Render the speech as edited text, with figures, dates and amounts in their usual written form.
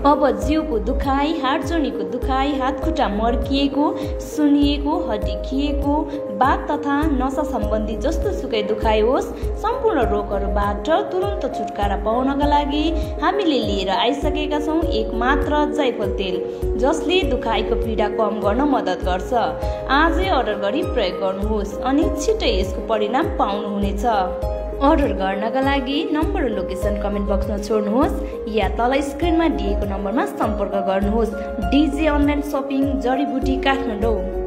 अब जिउको दुखाइ, हाड जोडीको दुखाइ, हातखुट्टा मर्किएको, सुनिएको, हड्डी खिएको, बात तथा नसा सम्बन्धी जस्तो सुकै दुखाइ होस्, सम्पूर्ण रोगहरूबाट तुरुन्त छुटकारा पाउनका लागि हामीले लिएर आइसकेका छौँ एक मात्र जायफल तेल, जसले दुखाइको पीडा कम गर्न मद्दत गर्छ। आजै अर्डर गरी प्रयोग गर्नुहोस् अनि छिट्टै यसको परिणाम पाउनुहुनेछ। अर्डर गर्नका लागि नम्बर र लोकेसन कमेन्ट बक्समा छोड्नुहोस् या तल स्क्रिनमा दिएको नम्बरमा सम्पर्क गर्नुहोस्। डिजे अनलाइन सपिङ, जडीबुटी, काठमाडौँ।